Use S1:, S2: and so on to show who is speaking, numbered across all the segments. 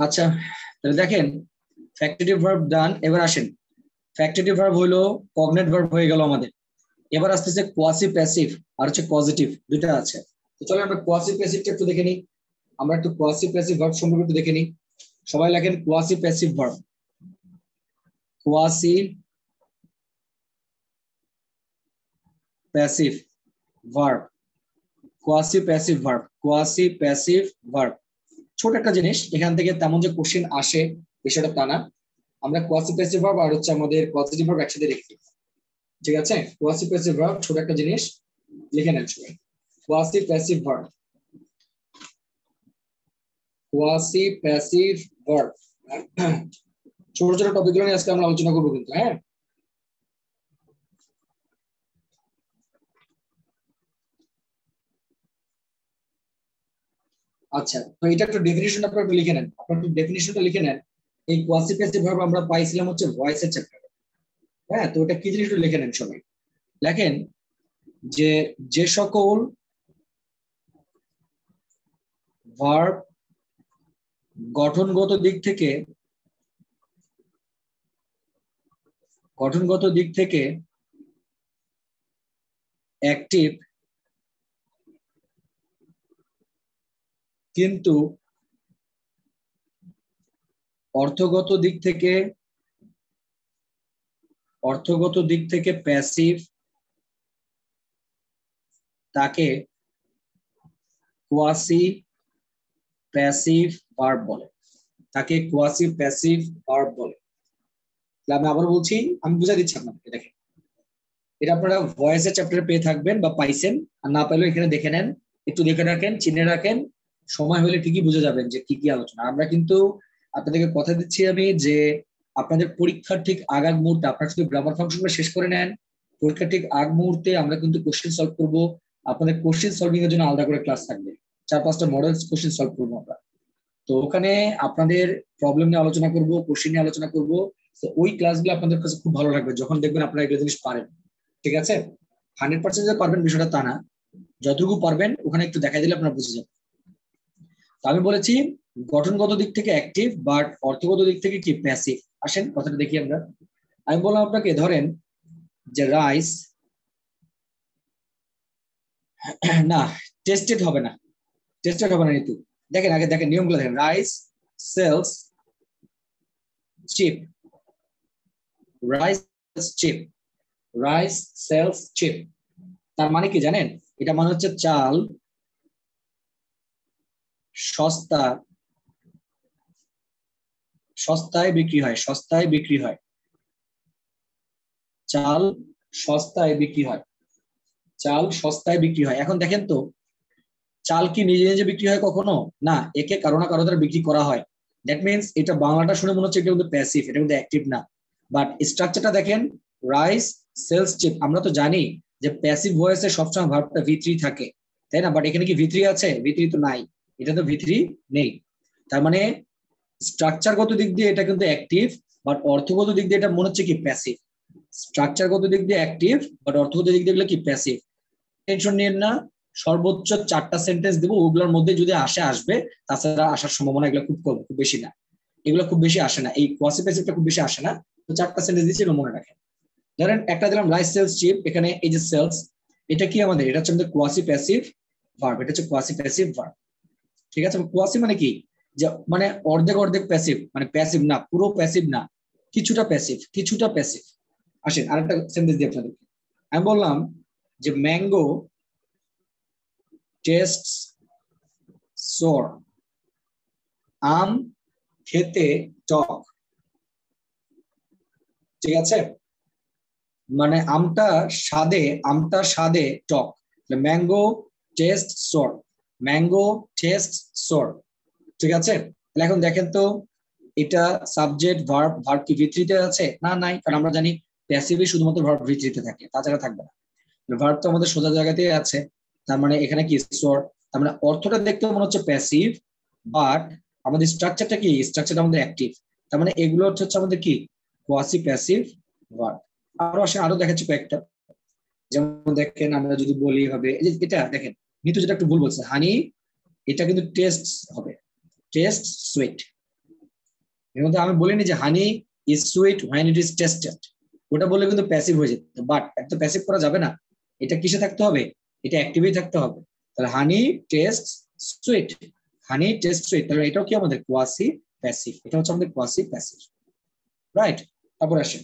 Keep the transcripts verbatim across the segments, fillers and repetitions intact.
S1: আচ্ছা তাহলে দেখেন ফ্যাক্টরেটিভ ভার্ব ডান। এবার আসেন ফ্যাক্টরেটিভ ভার্ব হলো কগনেট ভার্ব হয়ে গেল আমাদের। এবার আসতেছে কোয়াসি প্যাসিভ আর হচ্ছে পজিটিভ, দুটো আছে। তো চলো আমরা কোয়াসি প্যাসিভটা একটু দেখে নিই। আমরা একটু কোয়াসি প্যাসিভ ভার্ব সম্পর্কে একটু দেখে নিই। সবাই লেখেন quasi passive verb. Quasi passive verb, quasi passive verb, quasi passive verb. ছোট একটা জিনিস, এখান থেকে তেমন যে কোশ্চেন আসে বিষয়টা তা না। আমরা কোয়াসি প্যাসিভ ভার্ব আর হচ্ছে আমাদের পজিটিভ ভার্ব একসাথে রেখেছি, ঠিক আছে? কোয়াসি প্যাসিভ ভার্ব ছোট একটা জিনিস, লিখে নেন সবাই। Quasi passive verb, quasi passive verb. ছোট ছোট টপিকগুলো নিয়ে আজকে আমরা আলোচনা করবো কিন্তু, হ্যাঁ। আচ্ছা, তো এটা একটু ডেফিনিশন আপনারা একটু লিখে নেন, আপনারা একটু ডেফিনিশনটা লিখে নেন। এই কোয়াসি প্যাসিভ ভার্ব আমরা পাইছিলাম হচ্ছে ভয়েসের চ্যাপ্টারে, হ্যাঁ। তো এটা কি জিনিস একটু লিখে নেন সবাই। লেখেন যে যে সকল ভার্ব গঠনগত দিক থেকে গঠনগত দিক থেকে অ্যাক্টিভ কিন্তু অর্থগত দিক থেকে অর্থগত দিক থেকে প্যাসিভ, তাকে কোয়াসি প্যাসিভ ভার্ব বলে। তাকে কোয়াসি প্যাসিভ ভার্ব বলে। আমি আবার বলছি, আমি বুঝা দিচ্ছি আপনাকে। দেখেন এটা আপনারা ভয়েসের চ্যাপ্টারে পেয়ে থাকবেন বা পাইছেন, আর না পাইলেও এখানে দেখে নেন, একটু দেখে রাখেন, চিনে রাখেন। সময় হলে ঠিকই বুঝে যাবেন যে কি কি আলোচনা। আমরা কিন্তু আপনাদেরকে কথা দিচ্ছি আমি যে আপনাদের পরীক্ষার ঠিক আগ আগ মুহূর্তে আপনারা যদি গ্রামার ফাংশনটা শেষ করে নেন, পরীক্ষার ঠিক আগ মুহূর্তে আমরা কিন্তু কোশ্চেন সলভ করবো। আপনাদের কোশ্চেন সলভিং এর জন্য আলাদা করে ক্লাস থাকবে, চার পাঁচটা মডেল কোশ্চেন সলভ করবো আমরা। তো ওখানে আপনাদের প্রবলেম নিয়ে আলোচনা করবো, কোশ্চেন নিয়ে আলোচনা করবো। তো ওই ক্লাসগুলো আপনাদের কাছে খুব ভালো লাগবে যখন দেখবেন আপনারা এগুলো জিনিস পারেন, ঠিক আছে? হান্ড্রেড পার্সেন্ট যে পারবেন বিষয়টা তা না, যতটুকু পারবেন ওখানে একটু দেখা দিলে আপনারা বুঝে যাবেন। তো আমি বলেছি গঠনগত দিক থেকে অ্যাক্টিভ বাট অর্থগত দিক থেকে কি প্যাসিভ। আসেন কথাটা দেখি আমরা। আমি বললাম আপনাকে, ধরেন যে রাইস, না টেস্টেড হবে না, টেস্টেড হবে না ঋতু। দেখেন আগে দেখেন নিয়মগুলো দেখেন। Rice sells cheap, rice cheap, rice sells cheap. তার মানে কি জানেন? এটা মানে হচ্ছে চাল সস্তা, সস্তায় বিক্রি হয়, সস্তায় বিক্রি হয়। চাল সস্তায় বিক্রি হয়, চাল সস্তায় বিক্রি হয়। এখন দেখেন তো, চাল কি নিজে নিজে বিক্রি হয় কখনো? না, একে কারো না কারো দ্বারা বিক্রি করা হয়। দ্যাট মিনস এটা বাংলাটা শুনে মনে হচ্ছে এটা কিন্তু প্যাসিভ, এটা কিন্তু অ্যাক্টিভ না। বাট স্ট্রাকচারটা দেখেন, রাইস সেলস চিপ। আমরা তো জানি যে প্যাসিভ ভয়েসে সবসময় ভার্বটা ভি থ্রি থাকে, তাই না? বাট এখানে কি ভি থ্রি আছে? ভি থ্রি তো নাই, এটা তো ভি থ্রি নেই। তার মানে স্ট্রাকচারগত দিক দিয়ে এটা কিন্তু অ্যাক্টিভ, বাট অর্থগত দিক দিয়ে এটা মনে হচ্ছে কি প্যাসিভ। স্ট্রাকচারগত দিক দিয়ে অ্যাক্টিভ বাট অর্থগত দিক দিয়ে কি প্যাসিভ। টেনশন নিয়েন না, সর্বোচ্চ চারটা সেন্টেন্স দেবো, ওগুলোর মধ্যে যদি আসে আসবে, তাছাড়া আসার সম্ভাবনা এগুলো খুব কম, খুব বেশি না। এগুলো খুব বেশি আসে না, এই কোয়াসি প্যাসিভটা খুব বেশি আসে না। তো চারটা সেন্টেন্স দিচ্ছি, মনে রাখেন। ধরেন একটা দিলাম রাইস সেলস চিপ, এখানে এই যে সেলস, এটা কি আমাদের? এটা হচ্ছে আমাদের কোয়াসি প্যাসিভ ভার্ব, এটা হচ্ছে কোয়াসি প্যাসিভ ভার্ব, ঠিক আছে? কোয়াসি মানে কি? যে মানে অর্ধেক অর্ধেক প্যাসিভ, মানে প্যাসিভ না, পুরো প্যাসিভ না, কিছুটা প্যাসিভ, কিছুটা প্যাসিভ। আসেন আরেকটা সেন্টেন্স দিই আপনাদেরকে। আমি বললাম যে ম্যাঙ্গো টেস্ট সোর, আম খেতে টক, ঠিক আছে? মানে আমটা স্বাদে, আমটা স্বাদে টক। Mango taste sour, mango taste sour, ঠিক আছে? তাহলে এখন দেখেন তো, এটা সাবজেক্ট ভার্ব, ভার্ব কি ভিত্তিতে আছে? না, নাই, কারণ আমরা জানি প্যাসিভে শুধুমাত্র ভার্ব ভিত্তিতে থাকে, তাছাড়া থাকবে না। ভার্ব তো আমাদের সোজা জায়গাতেই আছে, তার মানে এখানে কি সোর। তার মানে অর্থটা দেখতে মনে হচ্ছে প্যাসিভ, বাট আমাদের স্ট্রাকচারটা কি? স্ট্রাকচারটা আমাদের অ্যাক্টিভ। তার মানে এগুলো হচ্ছে আমাদের কি কোয়াসি প্যাসিভ ভার্ব। আরো আসে, আরো দেখাচ্ছি কয়েকটা। যেমন দেখেন আমরা যদি বলি হবে, এটা দেখেন নিতু যেটা একটু ভুল বলছে, হানি, এটা কিন্তু টেস্ট হবে, টেস্ট সুইট, এর মধ্যে আমি বলিনি যে honey is sweet when it is tasted, ওটা বললে কিন্তু প্যাসিভ হয়ে যেত, বাট একটা প্যাসিভ করা যাবে না, এটা কিসে থাকতে হবে, এটা অ্যাক্টিভেই থাকতে হবে। তাহলে honey taste sweet, honey taste sweet, তাহলে এটাও কি আমাদের কোয়াসি প্যাসিভ, এটা হচ্ছে আমাদের কোয়াসি প্যাসিভ, রাইট। তারপর আসেন,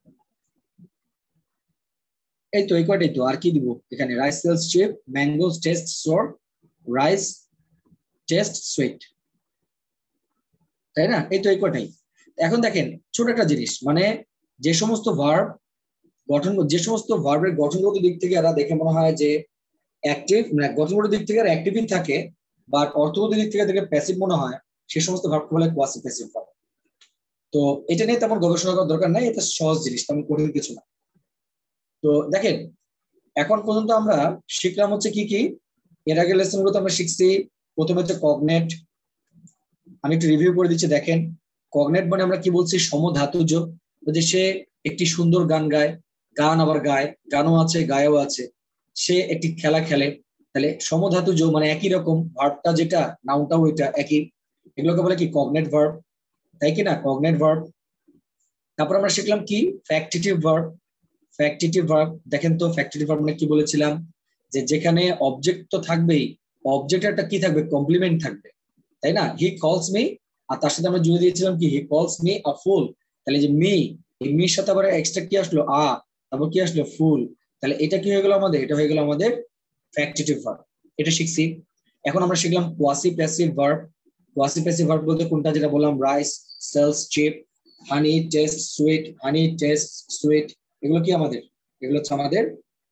S1: এই তো এই কয়টাই তো, আর কি দিব এখানে, rice sells cheap, mangoes taste sour, rice taste sweet, তাই না, এই তো এই কয়টাই। এখন দেখেন ছোট একটা জিনিস, মানে যে সমস্ত ভার্ব গঠন, যে সমস্ত ভার্বের গঠনগত দিক থেকে এরা দেখে মনে হয় যে অ্যাক্টিভ, মানে গঠনগত দিক থেকে এরা অ্যাক্টিভই থাকে, বাট অর্থগত দিক থেকে দেখে প্যাসিভ মনে হয়, সে সমস্ত ভার্বকে বলে কোয়াসি প্যাসিভ ভার্ব। তো এটা নিয়ে তেমন গবেষণা করার দরকার নাই, এটা সহজ জিনিস, তেমন কঠিন কিছু না। তো দেখেন এখন পর্যন্ত আমরা শিখলাম হচ্ছে কি কি, এর আগে লেসনগুলোতে আমরা শিখছি প্রথমে হচ্ছে কগনেট, আমি একটু রিভিউ করে দিচ্ছি। দেখেন কগনেট মানে আমরা কি বলছি, সমধাতুজ, যে সে একটি সুন্দর গান গায়, গান আবার গায়, গানও আছে গায়েও আছে, সে একটি খেলা খেলে, তাহলে সমধাতুজ মানে একই রকম, ভার্বটা যেটা নাউনটাও এটা একই, এগুলোকে বলে কি কগনেট ভার্ব, তাই কি না, কগনেট ভার্ব। তারপর আমরা শিখলাম কি ফ্যাক্টিটিভ ভার্ব, ফ্যাক্টিটিভ ভার্ব, দেখেন তো ফ্যাক্টিটিভ ভার্ব মানে কি বলেছিলাম, যে যেখানে অবজেক্ট তো থাকবেই, অবজেক্টের একটা কি থাকবে, কমপ্লিমেন্ট থাকবে, তাই না, হি কলস মি, আর তার সাথে আমরা জুড়ে দিয়েছিলাম কি হি কলস মি আ ফুল, তাহলে যে মি, এই মির সাথে আবার এক্সট্রা কি আসলো আ, তারপর কি আসলো ফুল, তাহলে এটা কি হয়ে গেল আমাদের, এটা হয়ে গেল আমাদের ফ্যাক্টিটিভ ভার্ব, এটা শিখছি। এখন আমরা শিখলাম quasi passive verb, quasi passive verb বলতে কোনটা, যেটা বললাম rice sells cheap, honey taste sweet, honey taste sweet, এগুলো কি আমাদের, এগুলো হচ্ছে আমাদের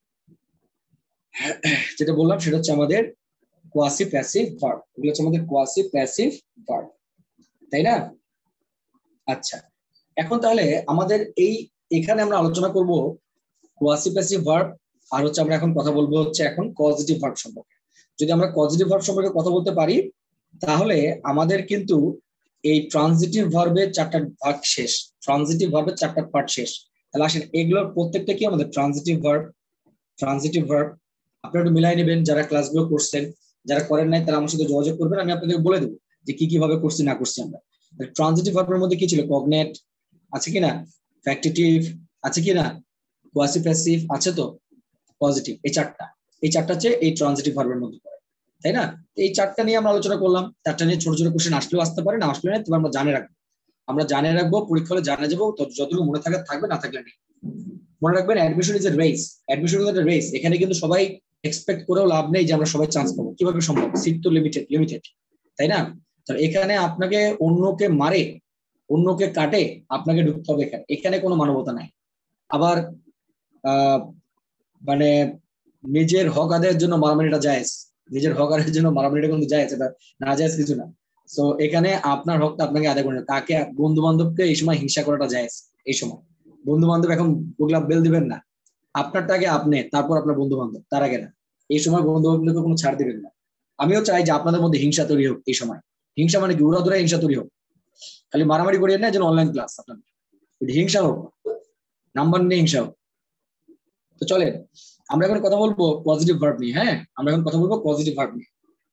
S1: যেটা বললাম সেটা হচ্ছে আমাদের কোয়াসি প্যাসিভ ভার্ব, এগুলো হচ্ছে আমাদের কোয়াসি প্যাসিভ ভার্ব, তাই না। আচ্ছা এখন তাহলে আমাদের এই এখানে আমরা আলোচনা করব কোয়াসি প্যাসিভ ভার্ব, আর হচ্ছে আমরা এখন কথা বলবো হচ্ছে এখন পজিটিভ ভার্ব সম্পর্কে। যদি আমরা পজিটিভ ভার্ব সম্পর্কে কথা বলতে পারি তাহলে আমাদের কিন্তু এই ট্রানজিটিভ ভার্বের চারটা ভাগ শেষ, ট্রানজিটিভ ভার্বের চারটা পার্ট শেষ। তাহলে আসেন এগুলোর প্রত্যেকটা কি আমাদের ট্রানজিটিভ ভার্ব, ট্রানজিটিভ ভার্ব। আপনারা একটু মিলাই নেবেন, যারা ক্লাসগুলো করছেন, যারা করেন নাই তারা আমার সাথে যোগাযোগ করবেন, আমি আপনাদের বলে দেবো যে কি কিভাবে করছি না করছি আমরা। ট্রানজিটিভ ভার্বের মধ্যে কি ছিল, কগনেট আছে কিনা, ফ্যাক্টিটিভ আছে কিনা, কোয়াসি প্যাসিভ আছে, তো পজিটিভ, এই চারটা, এই চারটা হচ্ছে এই ট্রানজিটিভ ভার্বের মধ্যে পড়ে, তাই না। এই চারটা নিয়ে আমরা আলোচনা করলাম, চারটা নিয়ে ছোট ছোট কোশ্চেন আসলেও আসতে পারে, না আসলে না, তবে আমরা জানে রাখবো, আমরা জানে রাখবো, পরীক্ষা হলে জানা যাবো, তো যতটুকু মনে থাকা থাকবে, না থাকলে নেই। মনে রাখবেন admission is a race, admission is a race, এখানে কিন্তু সবাই এক্সপেক্ট করেও লাভ নেই যে আমরা সবাই চান্স পাবো, কিভাবে সম্ভব, সিট তো লিমিটেড লিমিটেড, তাই না। তাহলে এখানে আপনাকে অন্যকে মারে, অন্যকে কাটে, আপনাকে ঢুকতে হবে এখানে, এখানে কোনো মানবতা নাই। আবার আহ মানে নিজের হক আদায়ের জন্য মারামারিটা জায়েজ, নিজের হক আদায়ের জন্য মারামারিটা কিন্তু জায়েজ, এটা না জায়েজ কিছু না। তো এখানে আপনার হকটা আপনাকে আদায় করে, তাকে বন্ধু বান্ধবকে এই সময় হিংসা করাটা জায়েজ, এই সময় বন্ধু বান্ধব এখন বগলা বেল দিবেন না, আপনারটা আগে আপনি, তারপর আপনার বন্ধু বান্ধব, তার আগে না, এই সময় বন্ধু বান্ধবকে কোনো ছাড় দিবেন না। আমিও চাই যে আপনাদের মধ্যে হিংসা তৈরি হোক এই সময়, হিংসা মানে কি উড়াধুরা হিংসা তৈরি হোক, খালি মারামারি করিয়ে না যেন অনলাইন ক্লাস আপনাদের হিংসা হোক, নাম্বার নিয়ে হিংসা হোক। তো চলেন আমরা এখন কথা বলবো পজিটিভ ভার্ব নিয়ে, হ্যাঁ আমরা এখন কথা বলবো পজিটিভ ভার্ব নিয়ে।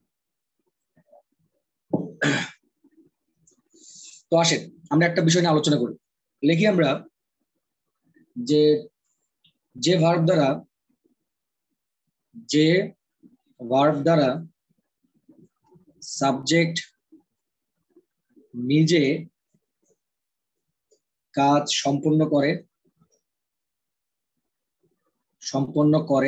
S1: তো আসেন আমরা একটা বিষয় নিয়ে আলোচনা করি, লিখি আমরা যে যে ভার্ব দ্বারা, যে ভার্ব দ্বারা সাবজেক্ট নিজে কাজ সম্পূর্ণ করে, সম্পন্ন করে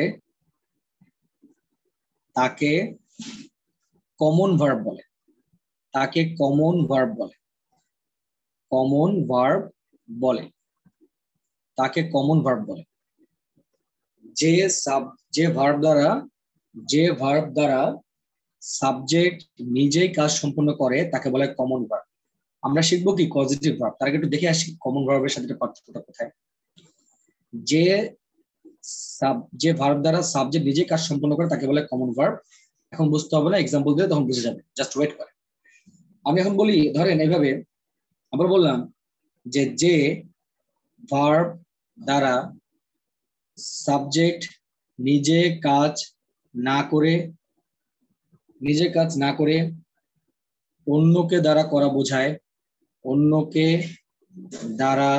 S1: তাকে কমন ভার্ব বলে, তাকে কমন ভার্ব বলে, কমন ভার্ব বলে, তাকে কমন ভার্ব বলে। যে সাব যে ভার্ব দ্বারা, যে ভার্ব দ্বারা সাবজেক্ট নিজেই কাজ সম্পন্ন করে তাকে বলে কমন ভার্ব। আমরা শিখবো কি পজিটিভ ভার্ব, তার আগে একটু দেখে আসি কমন ভার্বের সাথে পার্থক্যটা কোথায়। যে যে ভার্ব দ্বারা সাবজেক্ট নিজেই কাজ সম্পন্ন করে তাকে বলে কমন ভার্ব। এখন বুঝতে হবে না, এক্সাম্পল দিলে তখন বুঝে যাবে, জাস্ট ওয়েট করে। আমি এখন বলি, ধরেন এইভাবে আবার বললাম যে যে ভার্ব দ্বারা সাবজেক্ট নিজে কাজ না করে, নিজে কাজ না করে অন্যকে দ্বারা করা বোঝায়, অন্যকে দ্বারা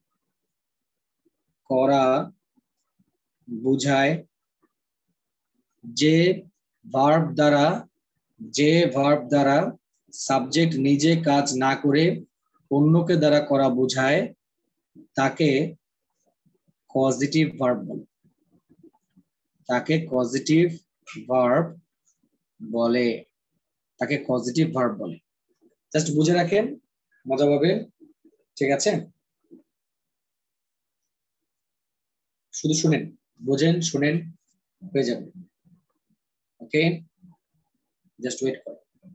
S1: করা বোঝায় যে ভার্ব দ্বারা যে ভার্ব দ্বারা সাবজেক্ট নিজে কাজ না করে অন্যকে দ্বারা করা বোঝায় তাকে পজিটিভ ভার্ব বলে তাকে পজিটিভ ভার্ব বলে তাকে পজিটিভ ভার্ব বলে জাস্ট বুঝে রাখেন মজা পাবে ঠিক আছে শুধু শুনেন বুঝেন শুনেন হয়ে যাবে ওকে জাস্ট ওয়েট করো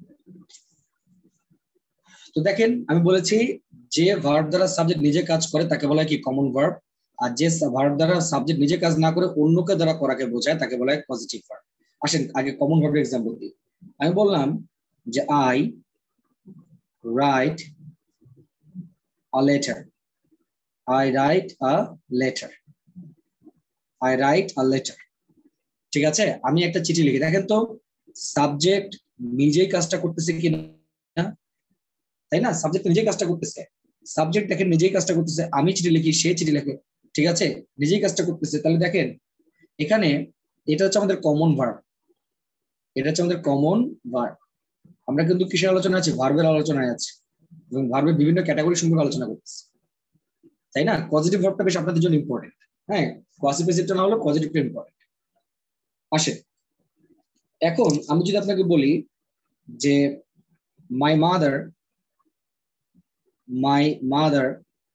S1: তো দেখেন আমি বলেছি যে ভার্ব দ্বারা সাবজেক্ট নিজে কাজ করে তাকে বলা হয় কি কমন ভার্ব আর যে ভার্ব দ্বারা সাবজেক্ট নিজে কাজ না করে অন্যকে দ্বারা করাকে বোঝায় তাকে বলা হয় পজিটিভ ভার্ব আসেন আগে কমন ভার্বের এক্সাম্পল দিই আমি বললাম যে I write a letter I write a letter I write a letter ঠিক আছে আমি একটা চিঠি লিখি দেখেন তো সাবজেক্ট নিজেই কাজটা করতেছে কিনা তাই না সাবজেক্ট নিজেই কাজটা করতেছে সাবজেক্ট দেখেন নিজেই কাজটা করতেছে আমি চিঠি লিখি সে চিঠি লেখে ঠিক আছে নিজেই কাজটা করতেছে তাহলে দেখেন এখানে এটা হচ্ছে আমাদের কমন ভার্ব এটা হচ্ছে আমাদের কমন ভার্ব আমরা কিন্তু কিসের আলোচনা আছে ভার্বের আলোচনায় আছে এবং ভার্বের বিভিন্ন ক্যাটাগরি সম্পর্কে আলোচনা করতেছি তাই না পজিটিভ ভার্বটা বেশ আপনাদের জন্য ইম্পর্টেন্ট হ্যাঁ পজিটিভ প্যাসিভটা না হলে পজিটিভটা ইম্পর্টেন্ট আসে এখন আমি যদি আপনাকে বলি যে মাই মাদার মাই মাদার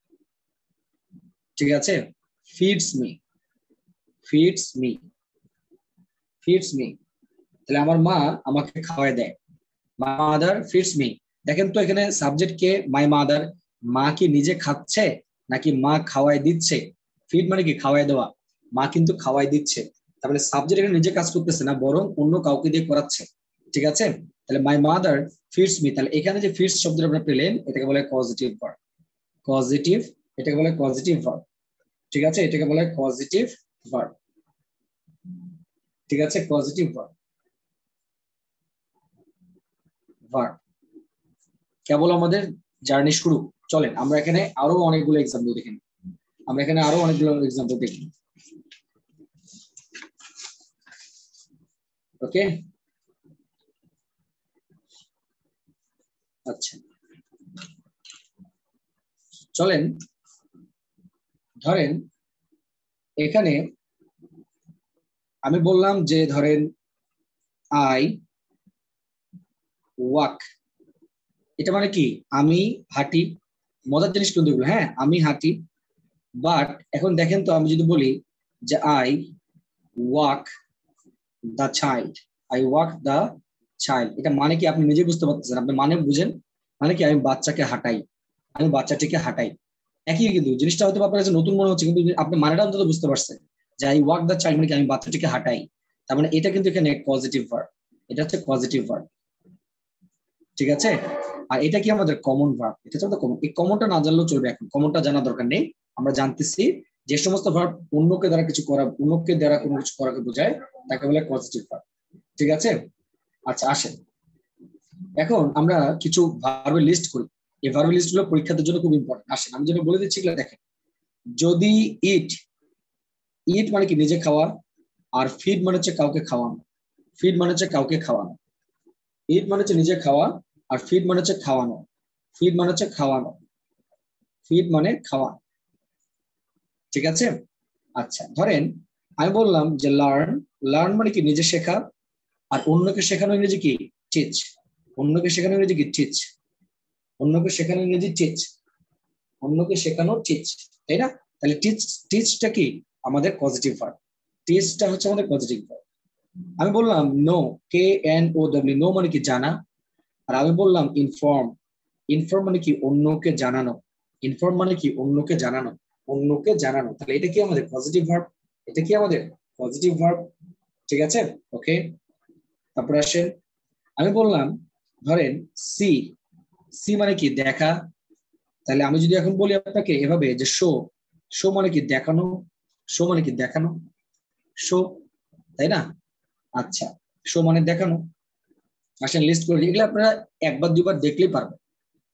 S1: ঠিক আছে feeds me feeds me feeds me তাহলে আমার মা আমাকে খাওয়ায় দেয় মাই মাদার ফিডস মি দেখেন তো এখানে সাবজেক্ট কে মাই মাদার মা কি নিজে খাচ্ছে নাকি মা খাওয়াই দিচ্ছে ফিড মানে কি খাওয়াই দেওয়া মা কিন্তু খাওয়াই দিচ্ছে তাহলে সাবজেক্ট এখানে নিজে কাজ করতেছে না বরং অন্য কাউকে দিয়ে করাচ্ছে ঠিক আছে তাহলে মাই মাদার ফিডস মি তাহলে এখানে যে ফিডস শব্দটা আপনারা পেলেন এটাকে বলে পজিটিভ ভার্ব পজিটিভ এটাকে বলে পজিটিভ ভার্ব ঠিক আছে এটাকে বলে পজিটিভ ভার্ব ঠিক আছে পজিটিভ ভার্ব ভার্ব কেবল আমাদের জার্নি শুরু চলেন আমরা এখানে আরো অনেকগুলো এক্সাম্পল দেখি আমরা এখানে আরো অনেকগুলো এক্সাম্পল দেখি ওকে আচ্ছা চলেন ধরেন এখানে আমি বললাম যে ধরেন আই ওয়াক এটা মানে কি আমি হাঁটি মজার জিনিস কিন্তু এগুলো হ্যাঁ আমি হাঁটি বাট এখন দেখেন তো আমি যদি বলি যে I walk the child I walk the child এটা মানে কি আপনি নিজে বুঝতে পারতেছেন আপনি মানে বুঝেন মানে কি আমি বাচ্চাকে হাঁটাই আমি বাচ্চাটিকে হাঁটাই একই কিন্তু জিনিসটা হয়তো আপনার কাছে নতুন মনে হচ্ছে কিন্তু আপনি মানেটা অন্তত বুঝতে পারছেন যে আই ওয়াক দ্য চাইল্ড মানে কি আমি বাচ্চাটিকে হাঁটাই তার মানে এটা কিন্তু এখানে পজিটিভ ভার্ব এটা হচ্ছে পজিটিভ ভার্ব ঠিক আছে আর এটা কি আমাদের কমন ভার্ব এটা হচ্ছে কমন এই কমনটা না জানলেও চলবে এখন কমনটা জানা দরকার নেই আমরা জানতেছি যে সমস্ত ভার্ব অন্যকে দ্বারা কিছু করা অন্যকে দ্বারা কোনো কিছু করাকে বোঝায় তাকে বলে পজিটিভ ভার্ব ঠিক আছে আচ্ছা আসেন এখন আমরা কিছু ভার্বের লিস্ট করি এই ভার্বের লিস্ট গুলো পরীক্ষার জন্য খুব ইম্পর্টেন্ট আসেন আমি যেটা বলে দিচ্ছি এগুলো দেখেন যদি ইট ইট মানে কি নিজে খাওয়া আর ফিড মানে হচ্ছে কাউকে খাওয়ানো ফিড মানে হচ্ছে কাউকে খাওয়ানো ইট মানে হচ্ছে নিজে খাওয়া আর ফিড মানে হচ্ছে খাওয়ানো ফিড মানে হচ্ছে খাওয়ানো ফিড মানে খাওয়া ঠিক আছে আচ্ছা ধরেন আমি বললাম যে লার্ন লার্ন মানে কি নিজে শেখা আর অন্যকে শেখানো ইংরেজি কি টিচ অন্যকে শেখানো ইংরেজি কি টিচ অন্যকে শেখানো ইংরেজি টিচ অন্যকে শেখানো টিচ তাই না তাহলে টিচ টিচটা কি আমাদের পজিটিভ ভার্ব টিচটা হচ্ছে আমাদের পজিটিভ ভার্ব আমি বললাম know K N O W know মানে কি জানা আর আমি বললাম ইনফর্ম ইনফর্ম মানে কি অন্যকে জানানো ইনফর্ম মানে কি অন্যকে জানানো অন্যকে জানানো তাহলে এটা কি আমাদের পজিটিভ ভার্ব এটা কি আমাদের পজিটিভ ভার্ব ঠিক আছে ওকে তারপর আসেন আমি বললাম ধরেন সি সি মানে কি দেখা তাহলে আমি যদি এখন বলি আপনাকে এভাবে যে শো শো মানে কি দেখানো শো মানে কি দেখানো শো তাই না আচ্ছা শো মানে দেখানো আসেন লিস্ট করে এগুলো আপনারা একবার দুবার দেখলেই পারবেন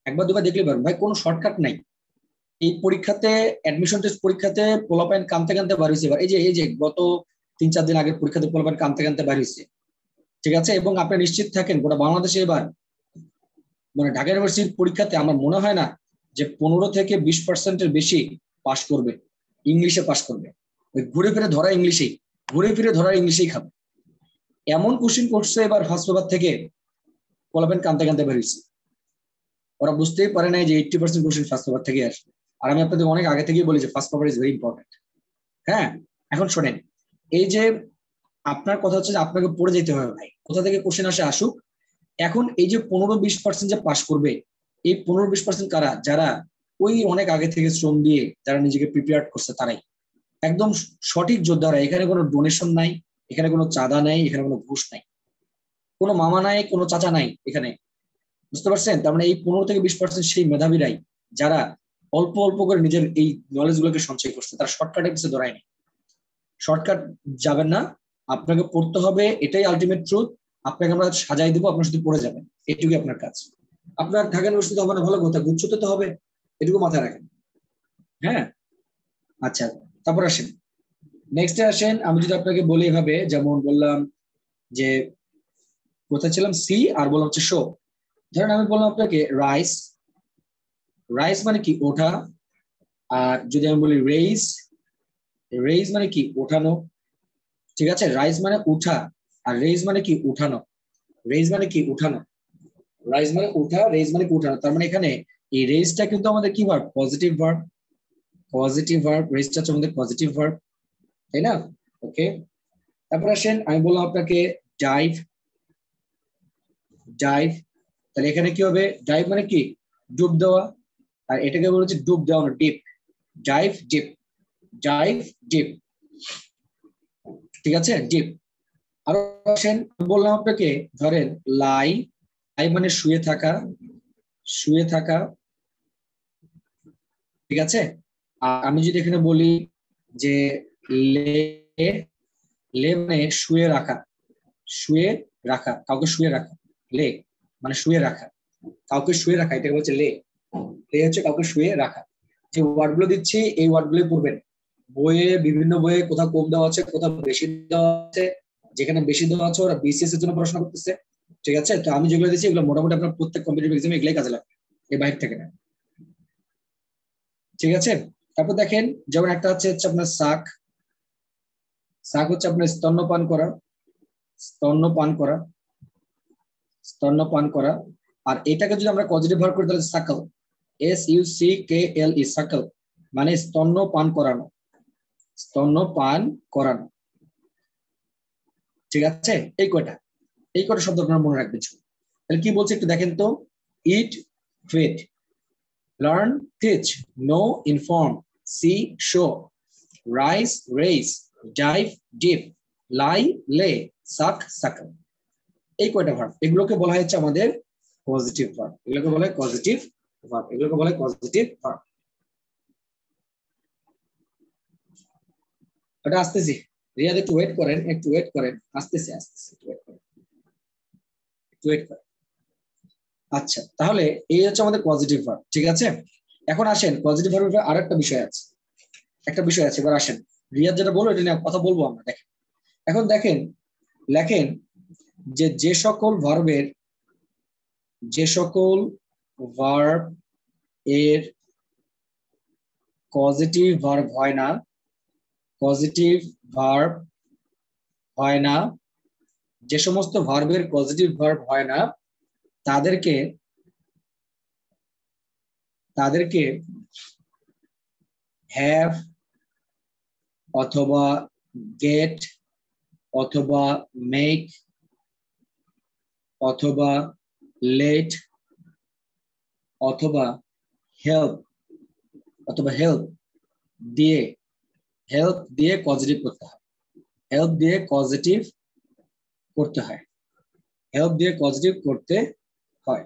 S1: একবার দুবার দেখলে পারবেন ভাই, কোনো শর্টকাট নাই। এই পরীক্ষাতে অ্যাডমিশন টেস্ট পরীক্ষাতে পোলাপাইন কানতে কানতে বার হয়েছে এবার, এই যে এই যে গত তিন চার দিন আগের পরীক্ষাতে পোলাপাইন কানতে কানতে বার হয়েছে, ঠিক আছে। এবং আপনি নিশ্চিত থাকেন গোটা বাংলাদেশে এবার মানে ঢাকা ইউনিভার্সিটির পরীক্ষাতে আমার মনে হয় না যে পনেরো থেকে বিশ পার্সেন্টের বেশি পাস করবে, ইংলিশে পাস করবে। ওই ঘুরে ফিরে ধরা ইংলিশেই, ঘুরে ফিরে ধরা ইংলিশেই খাবে। এমন কোশ্চিন করছে এবার ফার্স্ট পেপার থেকে, পোলাপাইন কানতে কানতে বেরিয়েছে। ওরা বুঝতেই পারে না যে eighty percent question first paper থেকে আসবে। আর আমি আপনাদের অনেক আগে থেকেই বলি যে first paper is very important. হ্যাঁ, এখন শোনেন, এই যে আপনার কথা হচ্ছে যে আপনাকে পড়ে যেতে হবে ভাই, কোথা থেকে কোশ্চেন আসে আসুক। এখন এই যে পনেরো বিশ পার্সেন্ট যে পাস করবে, এই পনেরো বিশ পার্সেন্ট কারা, যারা ওই অনেক আগে থেকে শ্রম দিয়ে যারা নিজেকে প্রিপেয়ার করছে, তারাই একদম সঠিক যোদ্ধারা। এখানে কোনো ডোনেশন নাই, এখানে কোনো চাঁদা নাই, এখানে কোনো ঘুষ নাই, কোনো মামা নাই, কোনো চাচা নাই এখানে, বুঝতে পারছেন? তার মানে এই পনেরো থেকে বিশ পার্সেন্ট সেই মেধাবীরাই যারা অল্প অল্প করে নিজের এই নলেজ গুলোকে সঞ্চয় করছে, তারা শর্টকাটের পিছিয়ে দৌড়ায়নি। শর্টকাট যাবেন না, আপনাকে পড়তে হবে, এটাই আলটিমেট ট্রুথ। আপনাকে আমরা সাজাই দেবো, আপনার শুধু পড়ে যাবেন, এটুকুই আপনার কাজ। আপনার ঢাকা ইউনিভার্সিটি হবে না ভালো কথা, গুচ্ছতে তো হবে, এটুকু মাথায় রাখেন। হ্যাঁ, আচ্ছা, তারপর আসেন নেক্সটে আসেন। আমি যদি আপনাকে বলি এভাবে, যেমন বললাম যে কোথায় ছিলাম, সি আর বললাম হচ্ছে শো। ধরেন আমি বললাম আপনাকে রাইস, রাইস মানে কি ওঠা। আর যদি আমি বলি রেইজ, রেইজ মানে কি ওঠানো, ঠিক আছে। রাইজ মানে উঠা, আর রেইজ মানে কি উঠানো। রেইজ মানে কি উঠানো, রাইজ মানে উঠা, রেইজ মানে কি উঠানো। তার মানে এখানে এই রেইজটা কিন্তু আমাদের কি verb, positive verb, positive verb, রেইজটা হচ্ছে আমাদের পজিটিভ ভার্ব, তাই না? ওকে, তারপর আসেন আমি বললাম আপনাকে ডাইভ, ডাইভ, তাহলে এখানে কি হবে, ডাইভ মানে কি ডুব দেওয়া, আর এটাকে বলা হচ্ছে ডুব দেওয়া, dip, dive dip, dive dip, ঠিক আছে, ডিপ। আরো আসেন, বললাম আপনাকে ধরেন লাই, লাই মানে শুয়ে থাকা, শুয়ে থাকা, ঠিক আছে। আর আমি যদি এখানে বলি যে লে, লে মানে শুয়ে রাখা, শুয়ে রাখা, কাউকে শুয়ে রাখা, লে মানে শুয়ে রাখা, কাউকে শুয়ে রাখা, এটাকে বলছে লে। লে হচ্ছে কাউকে শুয়ে রাখা। যে ওয়ার্ড গুলো দিচ্ছি এই ওয়ার্ড গুলো পড়বেন, বইয়ে বিভিন্ন বইয়ে কোথাও কম দেওয়া আছে, কোথাও বেশি দেওয়া আছে। যেখানে বেশি দেওয়া আছে ওরা বিসিএস এর জন্য পড়াশোনা করতেছে, ঠিক আছে। তো আমি যেগুলো দিচ্ছি এগুলো মোটামুটি আপনার প্রত্যেক কম্পিটিটিভ এক্সামে এগুলাই কাজে লাগবে, এই বাইরে থেকে না, ঠিক আছে। তারপর দেখেন যেমন একটা হচ্ছে হচ্ছে আপনার শাক, শাক হচ্ছে আপনার স্তন্যপান করা, স্তন্যপান করা, স্তন্যপান করা। আর এটাকে যদি আমরা পজিটিভ ভার্ব করি তাহলে suckle, S U C K L E, suckle মানে স্তন্যপান করানো, স্তন্যপান করানো, ঠিক আছে। এই কয়টা, এই কয়টা শব্দ আপনারা মনে রাখবেন। তাহলে কি বলছে একটু দেখেন তো, eat, fit, learn, teach, know, inform, see, show, rise, raise, dive, dip, lie, lay, suck, সাকল। এই কয়টা ভার্ব, এগুলোকে বলা হচ্ছে আমাদের পজিটিভ ভার্ব, এগুলোকে বলা হয় পজিটিভ ভার্ব, এগুলোকে বলা হয় পজিটিভ ভার্ব। এটা আসতেছি, রিয়াদ একটু ওয়েট করেন, একটু ওয়েট করেন, আসতেছে আসতেছে, একটু ওয়েট করেন, একটু ওয়েট করেন। আচ্ছা, তাহলে এই হচ্ছে আমাদের পজিটিভ ভার্ব, ঠিক আছে। এখন আসেন পজিটিভ ভার্বের আরেকটা বিষয় আছে, একটা বিষয় আছে, এবার আসেন রিয়াদ যেটা বলবো এটা নিয়ে কথা বলবো আমরা। দেখেন এখন দেখেন, লেখেন যে যে সকল ভার্বের, যে সকল ভার্ব এর পজিটিভ ভার্ব হয় না, পজিটিভ ভার্ব হয় না, যে সমস্ত ভার্বের পজিটিভ ভার্ব হয় না তাদেরকে, তাদেরকে হ্যাভ অথবা গেট অথবা মেক অথবা লেট অথবা হেল্প অথবা হেল্প দিয়ে, হেল্প দিয়ে পজিটিভ করতে হয়, হেল্প দিয়ে পজিটিভ করতে হয়, হেল্প দিয়ে পজিটিভ করতে হয়।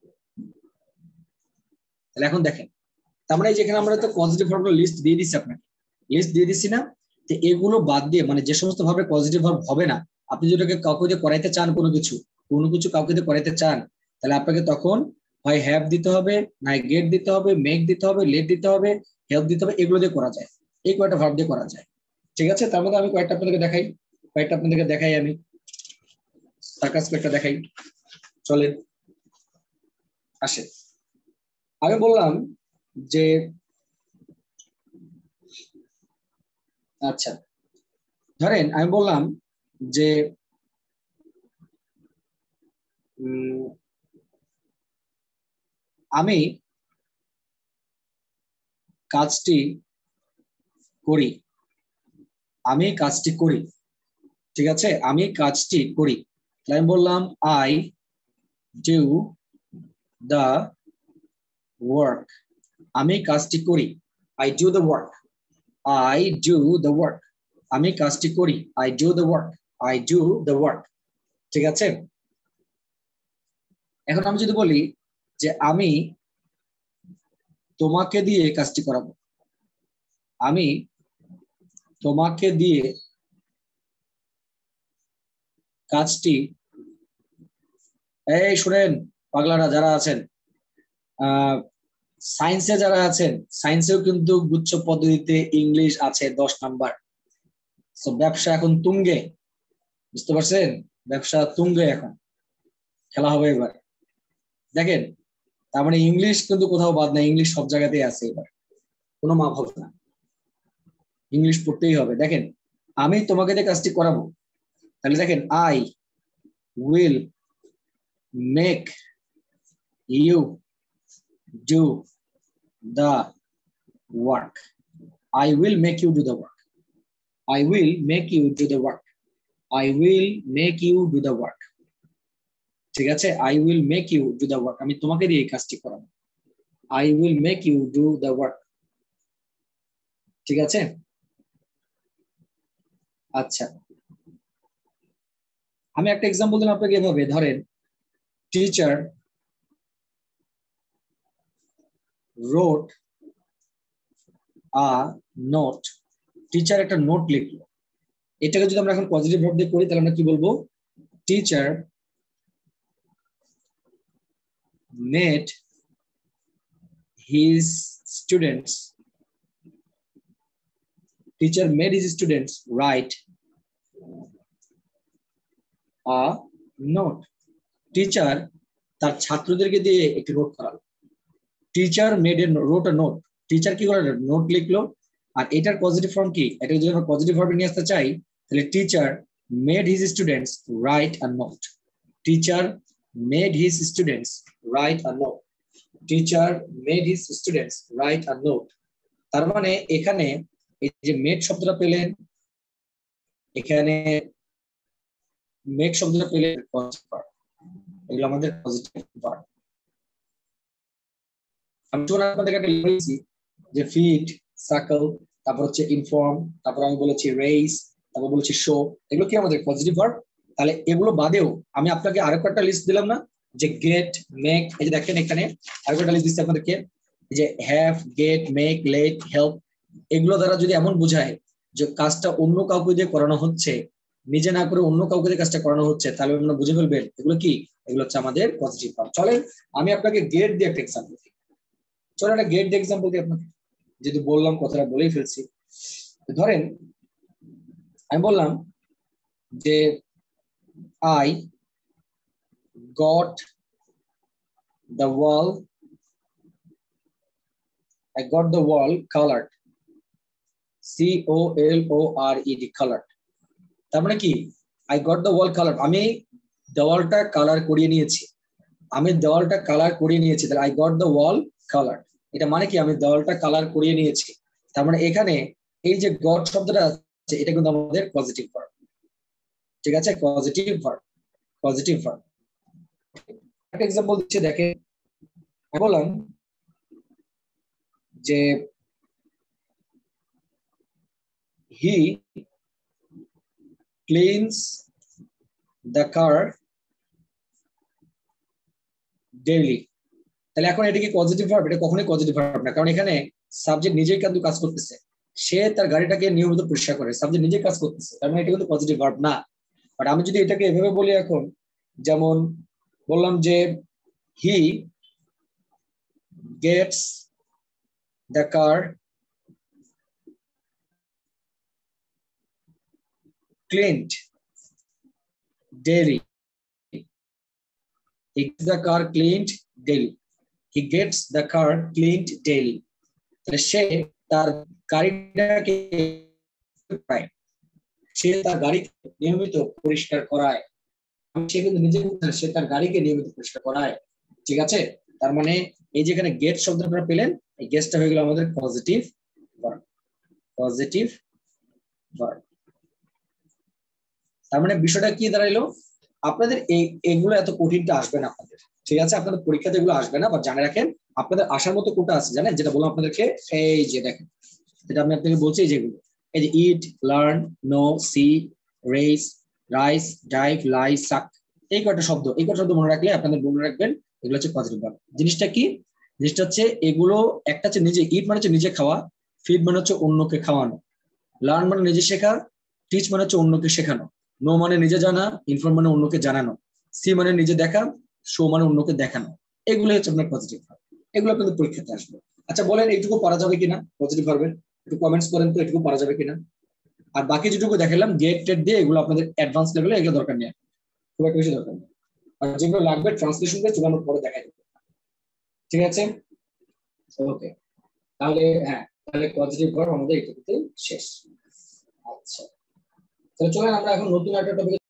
S1: তাহলে এখন দেখেন, তার মানে যেখানে আমরা তো পজিটিভ ভার্ব লিস্ট দিয়ে দিচ্ছি, আপনাকে লিস্ট দিয়ে দিচ্ছি না, যে এগুলো বাদ দিয়ে মানে যে সমস্ত ভাবে পজিটিভ ভার্ব হবে না, আপনি যেটাকে কাউকে দিয়ে করাইতে চান, কোনো কিছু কোনো কিছু কাউকে দিয়ে করাইতে চান, তাহলে আপনাকে তখন হয় হ্যাভ দিতে হবে, না গেট দিতে হবে, মেক দিতে হবে, লেট দিতে হবে, হেল্প দিতে হবে, এগুলো দিয়ে করা যায়। এই কয়টা ভার্ব দিয়ে করা যায়। ঠিক আছে, তার মধ্যে আমি কয়েকটা আপনাদেরকে দেখাই কয়েকটা আপনাদেরকে দেখাই আমি সার্কাস কয়েকটা দেখাই। চলেন আসে। আমি বললাম যে আচ্ছা ধরেন আমি বললাম যে আমি কাজটি করি, আমি কাজটি করি। ঠিক আছে, আমি কাজটি করি। আমি বললাম আই ডু দ্য ওয়ার্ক, আমি কাজটি করি, I do the work, I do the work, আমি কাজটি করি, I do the work, I do the work. ঠিক আছে, এখন আমি যদি বলি যে আমি তোমাকে দিয়ে কাজটি করাবো, আমি তোমাকে দিয়ে কাজটি, এই শুনেন পাগলারা যারা আছেন, আহ সায়েন্সে যারা আছেন, সায়েন্সেও কিন্তু গুচ্ছ পদ্ধতিতে ইংলিশ আছে দশ নাম্বার। তো ব্যবসা এখন তুঙ্গে, বুঝতে পারছেন, ব্যবসা তুঙ্গে, এখন খেলা হবে এবার। দেখেন, তার মানে ইংলিশ কিন্তু কোথাও বাদ নাই, ইংলিশ সব জায়গাতেই আছে, এবার কোনো মাপ হবে না, ইংলিশ পড়তেই হবে। দেখেন, আমি তোমাকে দিয়ে কাজটি করাবো, তাহলে দেখেন I will make you do the work, I will make you do the work, I will make you do the work, I will make you do the work। ঠিক আছে, I will make you do the work, আমি তোমাকে দিয়ে এই কাজটি করাবো, I will make you do the work। ঠিক আছে, আচ্ছা আমি একটা এক্সাম্পল দিলাম আপনাকে এভাবে, ধরেন teacher wrote a note, teacher একটা নোট লিখলো। এটাকে যদি আমরা এখন পজিটিভ ভার্ব দিয়ে করি তাহলে আমরা কি বলবো, teacher made his students, teacher made his students write a note, teacher তার ছাত্রদেরকে দিয়ে একটি নোট করালো। Teacher made a wrote a note, teacher কি করে নোট লিখলো। আর এটার পজিটিভ ফর্ম কি, এটা যদি আমরা পজিটিভ ভার্বে নিয়ে আসতে চাই তাহলে teacher made his students write a note, teacher made his students write a note, teacher made his students write a note. তার মানে এখানে এই যে মেড শব্দটা পেলেন, এখানে মেড শব্দটা পেলেন পজিটিভ ভার্ব, এগুলো আমাদের পজিটিভ ভার্ব। আমি যখন আপনাদেরকে একটা লিখেছি যে ফিড, সার্কেল, তারপর হচ্ছে ইনফর্ম, তারপর আমি বলেছি রেইস, তারপর বলেছি শো, এগুলো কি আমাদের পজিটিভ ভার্ব। তাহলে এগুলো বাদেও আমি আপনাকে আরো একটা লিস্ট দিলাম না, যে গেট, মেক, এই যে দেখেন এখানে আরো একটা লিস্ট দিচ্ছি আপনাদেরকে, যে have, get, make, let, help, এগুলো দ্বারা যদি এমন বোঝায় যে কাজটা অন্য কাউকে দিয়ে করানো হচ্ছে, নিজে না করে অন্য কাউকে দিয়ে কাজটা করানো হচ্ছে, তাহলে আপনারা বুঝে ফেলবেন এগুলো কি, এগুলো হচ্ছে আমাদের পজিটিভ ভার্ব। চলেন আমি আপনাকে গেট দিয়ে একটা এক্সাম্পল দিই, চলো একটা গেট দিয়ে এক্সাম্পল দিই আপনাকে, যেহেতু বললাম কথাটা বলেই ফেলছি। ধরেন আমি বললাম যে I got the wall, I got the wall colored, C O L O R E D, colored। তার মানে কি, I got the wall colored, আমি দেওয়ালটা কালার করিয়ে নিয়েছি, আমি দেওয়ালটা কালার করিয়ে নিয়েছি, তাহলে I got the wall colored, এটা মানে কি আমি দেওয়ালটা কালার করিয়ে নিয়েছি। তার মানে এখানে এই যে গট শব্দটা আছে এটা কিন্তু আমাদের পজিটিভ ভার্ব। ঠিক আছে, পজিটিভ ভার্ব, পজিটিভ ভার্ব। একটা এক্সাম্পল দিচ্ছি দেখেন, বললাম যে হি ক্লিনস দ্য কার ডেইলি। তাহলে এখন এটা কি পজিটিভ ভার্ব, এটা কখনোই পজিটিভ ভার্ব না, কারণ এখানে সাবজেক্ট নিজেই কিন্তু কাজ করতেছে, সে তার গাড়িটাকে নিয়মিত পরিষ্কার করে, সাবজেক্ট নিজেই কাজ করতেছে, তার মানে এটা কিন্তু পজিটিভ ভার্ব না। বাট আমি যদি এটাকে এভাবে বলি এখন, যেমন বললাম যে হি gets the car cleaned daily. He gets the car cleaned daily. He gets the car cleaned daily. তাহলে সে তার গাড়িটাকে সে তার গাড়িকে নিয়মিত পরিষ্কার করায়। সে কিন্তু নিজে সে তার গাড়িকে নিয়মিত পরিষ্কার করায়। ঠিক আছে, তার মানে এই যেখানে গেট শব্দ আপনারা পেলেন, এই গেটটা হয়ে গেল আমাদের পজিটিভ ভার্ব। Positive verb. তার মানে বিষয়টা কি দাঁড়াইলো, আপনাদের এই এগুলো এত কঠিনটা আসবে না আপনাদের। ঠিক আছে, আপনাদের পরীক্ষাতে এগুলো আসবে না, বা জানে রাখেন আপনাদের আসার মতো কোনটা আছে জানেন, যেটা বললাম আপনাদেরকে, এই যে দেখেন যেটা আমি আপনাকে বলছি, যেগুলো এই যে eat, learn, know, see, race, rise, drive, lie, suck, এই কয়টা শব্দ, এই কয়টা শব্দ মনে রাখলে আপনাদের মনে রাখবেন এগুলো হচ্ছে পজিটিভ ভার্ব। জিনিসটা কি, জিনিসটা হচ্ছে এগুলো একটা হচ্ছে নিজে, ইট মানে হচ্ছে নিজে খাওয়া, ফিড মানে হচ্ছে অন্যকে খাওয়ানো, লার্ন মানে নিজে শেখা, টিচ মানে হচ্ছে অন্যকে শেখানো, নো মানে নিজে জানা, ইনফর্ম মানে অন্যকে জানানো, সি মানে নিজে দেখা, শো মানে অন্যকে দেখানো। এগুলো হচ্ছে আপনার পজিটিভ ভার্ব, এগুলো আপনাদের পরীক্ষাতে আসবে। আচ্ছা বলেন এইটুকু পারা যাবে কিনা পজিটিভ ভার্বের, একটু কমেন্টস করেন তো এটুকু পারা যাবে কিনা। আর বাকি যেটুকু দেখালাম গেট টেট দিয়ে, এগুলো আপনাদের অ্যাডভান্স লেভেলে, এগুলো দরকার নেই, খুব একটা বেশি দরকার নেই। আর যেগুলো লাগবে ট্রান্সলেশন দিয়ে চুলানোর পরে দেখাই দেবো। ঠিক আছে, ওকে, তাহলে হ্যাঁ, তাহলে পজিটিভ ভার্ব আমাদের এটুকুতে শেষ। আচ্ছা, তাহলে চলেন আমরা এখন নতুন একটা টপিক